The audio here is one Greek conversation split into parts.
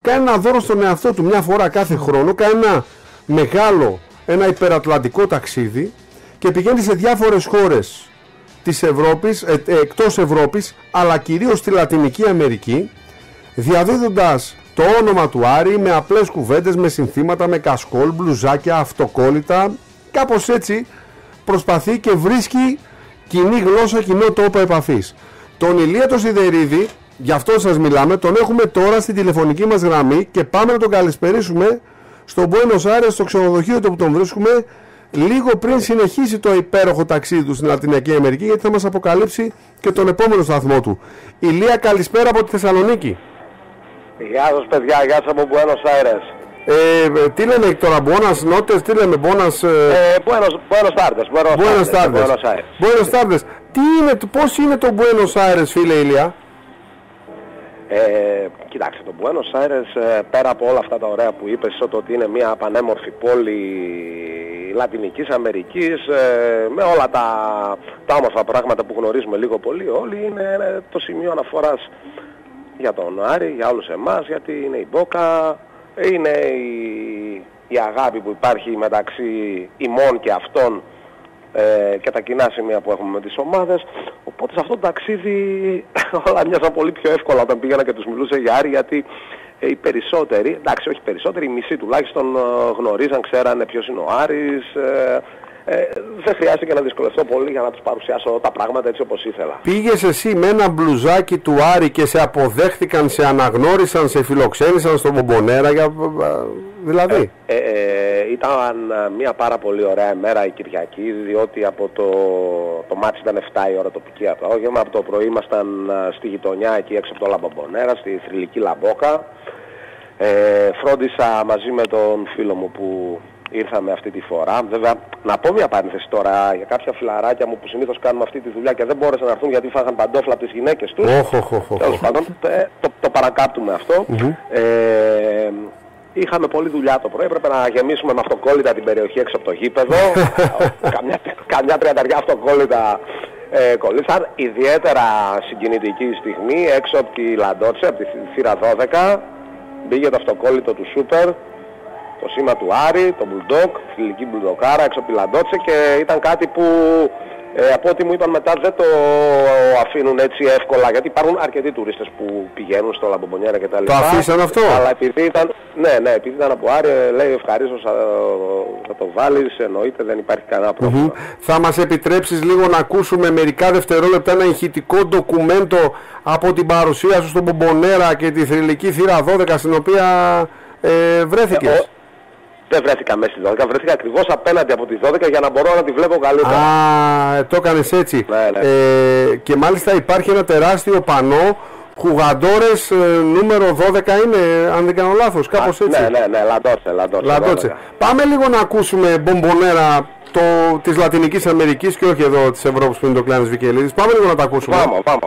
κάνει ένα δώρο στον εαυτό του μια φορά κάθε χρόνο, κάνει ένα μεγάλο, ένα υπερατλαντικό ταξίδι και πηγαίνει σε διάφορες χώρες της Ευρώπης, εκτός Ευρώπης, αλλά κυρίως στη Λατινική Αμερική, διαδίδοντας το όνομα του Άρη με απλές κουβέντες, με συνθήματα, με κασκόλ, μπλουζάκια, αυτοκόλλητα. Κάπως έτσι προσπαθεί και βρίσκει κοινή γλώσσα, κοινό τόπο επαφής. Τον Ηλία το Σιδερίδη, γι' αυτό σας μιλάμε, τον έχουμε τώρα στην τηλεφωνική μας γραμμή και πάμε να τον καλησπερίσουμε στο Μπουένος Άιρες, στο ξενοδοχείο του που τον βρίσκουμε, λίγο πριν συνεχίσει το υπέροχο ταξίδι του στην Λατινική Αμερική, γιατί θα μας αποκαλύψει και τον επόμενο σταθμό του. Ηλία, καλησπέρα από τη Θεσσαλονίκη. Γεια σας παιδιά, γεια σας από Μπουένος Άιρες. Τι λένε τώρα, Buenas noches, τι λέμε, Buenos Tardes. Πώς είναι το Buenos Aires, φίλε Ηλία? Κοιτάξτε, το Buenos Aires, πέρα από όλα αυτά τα ωραία που είπες, ότι είναι μια πανέμορφη πόλη Λατινικής Αμερικής, με όλα τα όμορφα πράγματα που γνωρίζουμε λίγο πολύ όλοι, είναι το σημείο αναφοράς για τον Άρη, για όλους εμάς, γιατί είναι η Μπόκα, είναι η αγάπη που υπάρχει μεταξύ ημών και αυτών, και τα κοινά σημεία που έχουμε με τις ομάδες. Οπότε σε αυτό το ταξίδι όλα μοιάζαν πολύ πιο εύκολα όταν πήγαινα και τους μιλούσα για Άρη, γιατί οι περισσότεροι, εντάξει όχι περισσότεροι, οι μισοί τουλάχιστον γνωρίζαν, ξέρανε ποιος είναι ο Άρης. Δεν χρειάστηκε να δυσκολευτώ πολύ για να τους παρουσιάσω τα πράγματα έτσι όπως ήθελα. Πήγες εσύ με ένα μπλουζάκι του Άρη και σε αποδέχτηκαν, σε αναγνώρισαν, σε φιλοξένησαν στον Μπομπονέρα, δηλαδή? Ήταν μια πάρα πολύ ωραία ημέρα η Κυριακή, διότι από το μάτς ήταν 7 η ώρα τοπική απόγευμα, από το πρωί ήμασταν στη γειτονιά εκεί έξω από το Λαμπομπονέρα, στη θρυλική Λαμπόκα. Φρόντισα μαζί με τον φίλο μου που ήρθαμε αυτή τη φορά. Βέβαια, να πω μια παρένθεση τώρα για κάποια φιλαράκια μου που συνήθως κάνουμε αυτή τη δουλειά και δεν μπόρεσαν να έρθουν γιατί φάγαν παντόφλα από τις γυναίκες τους. Τέλος πάντων, το παρακάπτουμε αυτό. Είχαμε πολλή δουλειά το πρωί, έπρεπε να γεμίσουμε με αυτοκόλλητα την περιοχή έξω από το γήπεδο. καμιά 30 αυτοκόλλητα κολλήσαν. Ιδιαίτερα συγκινητική στιγμή έξω από τη Λαντότσε, από τη θύρα 12, μπήκε το αυτοκόλλητο του Σούπερ, το σήμα του Άρη, το Bulldog, φιλική Μπουλντοκάρα έξω από τη Λαντότσε, και ήταν κάτι που από ό,τι μου είπαν μετά δεν το αφήνουν έτσι εύκολα, γιατί υπάρχουν αρκετοί τουρίστες που πηγαίνουν στο Λαμπομπονιέρα και τα λοιπά. Το αφήσαν αυτό? Αλλά επειδή ήταν, ναι, επειδή ήταν από Άρη, λέει ευχαρίστως θα το βάλεις, εννοείται, δεν υπάρχει κανένα πρόβλημα. Θα μας επιτρέψεις λίγο να ακούσουμε μερικά δευτερόλεπτα ένα ηχητικό ντοκουμέντο από την παρουσία σου στον Μπομπονέρα και τη θρυλική θύρα 12 στην οποία βρέθηκες? Δεν βρέθηκα μέσα στη 12, βρέθηκα ακριβώς απέναντι από τη 12 για να μπορώ να τη βλέπω καλύτερα. Το έκανες έτσι. Ναι. Και μάλιστα υπάρχει ένα τεράστιο πανό, Χουγαντόρες νούμερο 12 είναι, αν δεν κάνω λάθος, κάπως έτσι. Ναι, Λαντότσε. Πάμε λίγο να ακούσουμε Μπομπονέρα της Λατινικής Αμερικής και όχι εδώ της Ευρώπης που είναι το Κλάνης Βικελίδης. Πάμε λίγο να τα ακούσουμε. Πάμε.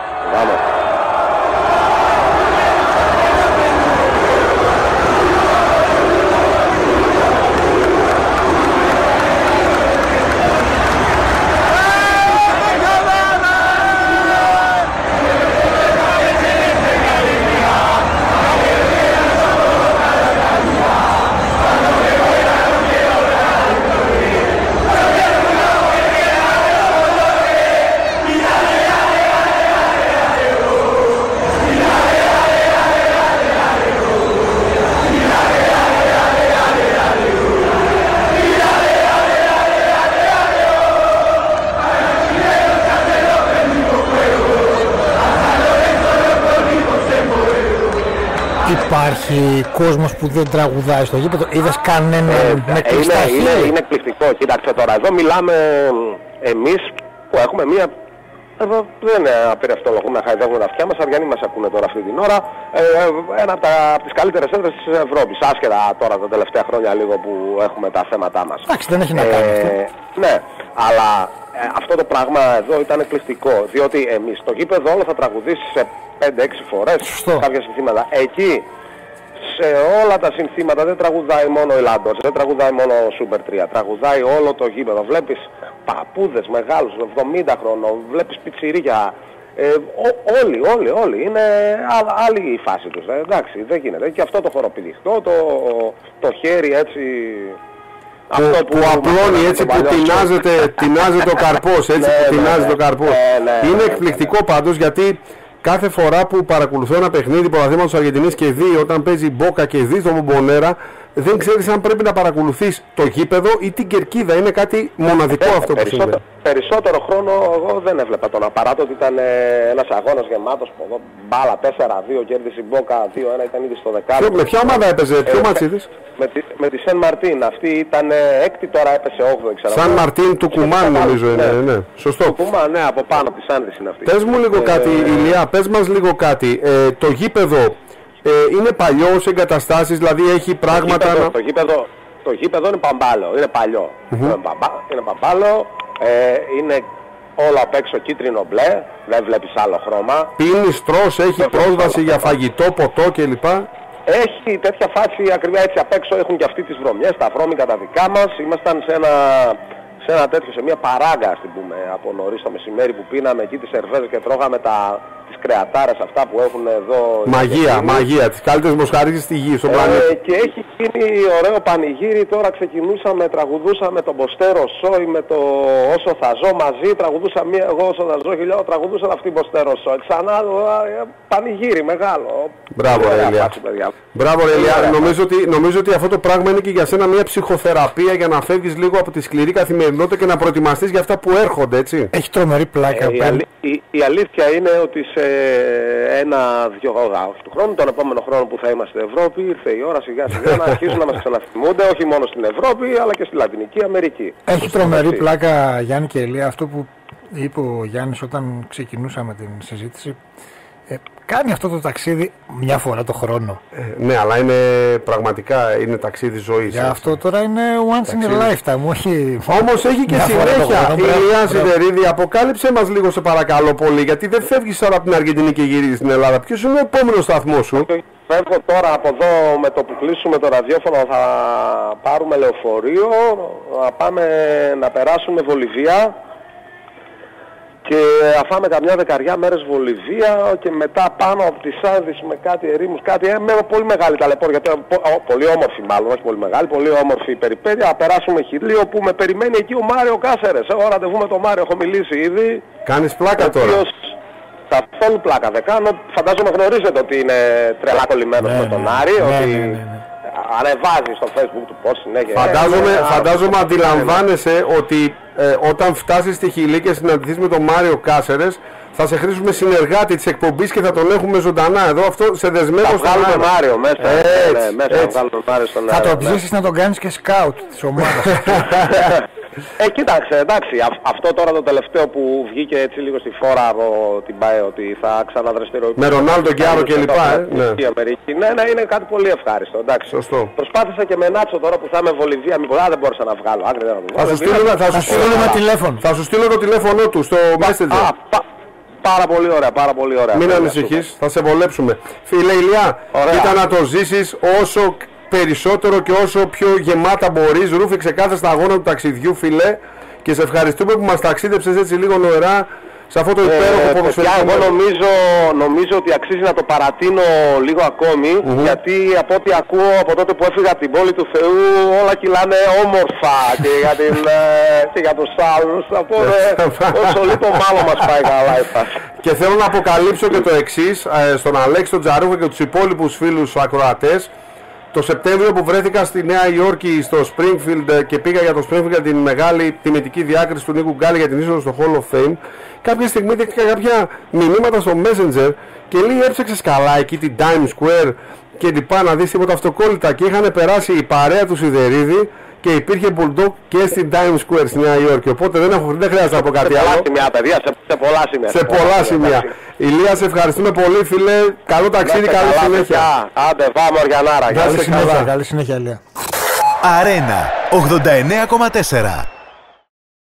Υπάρχει κόσμος που δεν τραγουδάει στο γήπεδο? Είδες κανέναν με κλειστά χείλη? Είναι εκπληκτικό. Κοίταξε τώρα, εδώ μιλάμε εμείς που έχουμε μία... Εδώ δεν είναι απειρευτολογούμε να χαϊδεύουμε τα αυτιά μας, αριανοί μας ακούνε τώρα αυτή την ώρα. Ένα από τις καλύτερες έδρες της Ευρώπης, άσχετα τώρα τα τελευταία χρόνια λίγο που έχουμε τα θέματά μας. Εντάξει, δεν έχει να κάνει αυτό. Ναι, αλλά αυτό το πράγμα εδώ ήταν εκπληκτικό, διότι εμείς το γήπεδο όλο θα τραγουδήσει σε 5-6 φορές κάποια συνθήματα. Εκεί σε όλα τα συνθήματα δεν τραγουδάει μόνο η Λαντότσε, δεν τραγουδάει μόνο ο Σούπερ 3, τραγουδάει όλο το γήπεδο. Βλέπεις παππούδες μεγάλους, 70 χρονών, βλέπεις πιτσιρίκια Όλοι. Είναι άλλη η φάση τους. Εντάξει, δεν γίνεται. Και αυτό το χοροπηδιχτό, το χέρι έτσι... Αυτό που απλώνει, έτσι που τεινάζεται ο καρπός, έτσι που τεινάζεται ο καρπός. Είναι εκπληκτικό πάντως, γιατί κάθε φορά που παρακολουθώ ένα παιχνίδι πρωταθλήματος Αργεντινής και δει, όταν παίζει Μπόκα και δει τον Μπομπονέρα, δεν ξέρεις αν πρέπει να παρακολουθείς το γήπεδο ή την κερκίδα. Είναι κάτι μοναδικό αυτό που συμβαίνει. Περισσότερο χρόνο εγώ δεν έβλεπα τον απαράτο, ότι ήταν ένας αγώνας γεμάτος, μπάλα 4-2, κέρδισε η Μπόκα 2-1, ήταν ήδη στο δεκάλεπτο. Με ποια ομάδα έπαιζε, ποιο μάτς είδες? Με τη Σεν Μαρτίν, αυτή ήταν έκτη, τώρα έπεσε 8η. Σαν Μαρτίν του Κουμάν νομίζω είναι, ναι. Σωστό. Του Κουμάν, ναι, από πάνω από τη Σάντρης είναι αυτή. Πες μου λίγο κάτι, Ηλία, πες μας λίγο κάτι. Το γήπεδο είναι παλιό σε εγκαταστάσεις, δηλαδή έχει πράγματα... Το γήπεδο είναι παμπάλο, είναι παλιό. Είναι παμπάλο, είναι όλο απ' έξω κίτρινο μπλε, δεν βλέπεις άλλο χρώμα. Πίνεις, τρως, έχει πρόσβαση για φαγητό, ποτό κλπ. Έχει τέτοια φάση ακριβώς έτσι απ' έξω, έχουν και αυτοί τις βρωμιές, τα βρώμικα τα δικά μας. Ήμασταν σε ένα τέτοιο, σε μια παράγκα, ας την πούμε, από νωρίς το μεσημέρι που πίναμε εκεί τις σερβέζες και τρώγαμε τις κρεατάρες αυτά που έχουν εδώ. Μαγεία, τις καλύτερες μοσχαρίες στη γη, στον πλανήτη. Και έχει γίνει ωραίο πανηγύρι, τώρα τραγουδούσαμε τον Μποστέρο Σόι με το Όσο θα ζω μαζί, τραγουδούσα εγώ Όσο θα ζω χιλιάδο, τραγουδούσαν αυτοί Μποστέρο Σόι. Ξανά πανηγύρι μεγάλο. Μπράβο Ηλία. Μπράβο Ηλία, νομίζω ότι αυτό το πράγμα είναι και για σένα μια ψυχοθεραπεία για να φεύγεις λίγο από τη σκληρή καθημερινότητα και να προετοιμαστείς για αυτά που έρχονται, έτσι. Έχει τρομερή πλάκα. Η αλήθεια είναι ότι σε ένα-δυο του χρόνου, τον επόμενο χρόνο που θα είμαστε Ευρώπη, ήρθε η ώρα σιγά σιγά να αρχίσουν να μας ξαναθυμούνται, όχι μόνο στην Ευρώπη αλλά και στη Λατινική Αμερική. Έχει τρομερή πλάκα, Γιάννη και Ηλία, αυτό που είπε ο Γιάννης όταν ξεκινούσαμε την συζήτηση. Κάνει αυτό το ταξίδι μια φορά το χρόνο. Ναι, αλλά είναι πραγματικά είναι ταξίδι ζωής. Για αυτό τώρα είναι once in a lifetime, όχι. Όμως έχει και συνέχεια. Ηλία Σιδερίδη, αποκάλυψε μας λίγο σε παρακαλώ πολύ, γιατί δεν φεύγεις τώρα από την Αργεντινή και γυρίζεις στην Ελλάδα. Ποιος είναι ο επόμενος σταθμός σου? Φεύγω τώρα από εδώ, με το που κλείσουμε το ραδιόφωνο θα πάρουμε λεωφορείο, να πάμε να περάσουμε Βολιβία. Και αφάμε καμιά δεκαριά μέρες Βολιβία και μετά πάνω από τις Άνδες με κάτι ερήμους, με πολύ μεγάλη ταλαιπώρια, πολύ όμορφη μάλλον, όχι πολύ μεγάλη, πολύ όμορφη περιπέτεια. Να περάσουμε Χιλίο που με περιμένει εκεί ο Μάριο Κάσερες. Έχω ραντεβού με τον Μάριο, έχω μιλήσει ήδη. Κάνεις πλάκα τώρα? Καθόλου πλάκα δεν κάνω, φαντάζομαι γνωρίζετε ότι είναι τρελά κολλημένος με τον Άρη, ότι ανεβάζει στο Facebook του πώς συνέχεια. Φαντάζομαι αντιλαμβάνεσαι ότι όταν φτάσεις στη Χιλή και συναντηθείς με τον Μάριο Κάσερες, θα σε χρήσουμε συνεργάτη της εκπομπής και θα τον έχουμε ζωντανά εδώ. Αυτό σε δεσμεύω στον Μάριο. Θα βγάλουμε Μάριο μέσα. Θα το ψήσεις να τον κάνεις και σκάουτ της ομάδας. Κοίταξε, εντάξει, αυτό τώρα το τελευταίο που βγήκε έτσι λίγο στη φόρα από την ΠΑΕ ότι θα ξαναδραστηριοποιηθεί. Με Ρονάλντο και άλλο κλπ. Ναι, είναι κάτι πολύ ευχάριστο. Εντάξει. Σωστό. Προσπάθησα και με Νάτσο τώρα που θα είμαι Βολιβία, μήπως δεν μπορούσα να βγάλω. Θα σου στείλω το τηλέφωνο του στο Messenger. Πάρα πολύ ωραία. Μην ανησυχείς, θα σε βολέψουμε. Φίλε Ηλία, κοίτα να το ζήσεις όσο περισσότερο και όσο πιο γεμάτα μπορείς. Ρούφηξε κάθε σταγόνα του ταξιδιού, φίλε, και σε ευχαριστούμε που μας ταξίδεψες έτσι λίγο νοερά σε αυτό το υπέροχο ποδοσφαιρικό. Εγώ νομίζω ότι αξίζει να το παρατείνω λίγο ακόμη, γιατί από ό,τι ακούω από τότε που έφυγα από την πόλη του Θεού όλα κυλάνε όμορφα και για τους άλλους. Οπότε όσο λίγο μάλλον μας πάει καλά η φάση. Και θέλω να αποκαλύψω και το εξής στον Αλέξη, τον Τζαρούχο και τους υπόλοιπους φίλους ακροατές. Το Σεπτέμβριο που βρέθηκα στη Νέα Υόρκη στο Springfield και πήγα για το Springfield για την μεγάλη τιμητική διάκριση του Νίκου Γκάλη για την είσοδο στο Hall of Fame, κάποια στιγμή δέχτηκα κάποια μηνύματα στο Messenger και λέει έψαξες καλά εκεί την Times Square και λοιπά να δεις τίποτα αυτοκόλλητα, και είχαν περάσει η παρέα του Σιδερίδη και υπήρχε Bulldog και στην Times Square στη Νέα Υόρκη, οπότε δεν χρειάζεται να πω κάτι άλλο. Σε πολλά σημεία. Ηλία, σε ευχαριστούμε πολύ, φίλε. Καλό ταξίδι, καλή συνέχεια. Άντε, πάμε Οργιανάρα. Καλή συνέχεια, Ηλία. Αρένα 89,4.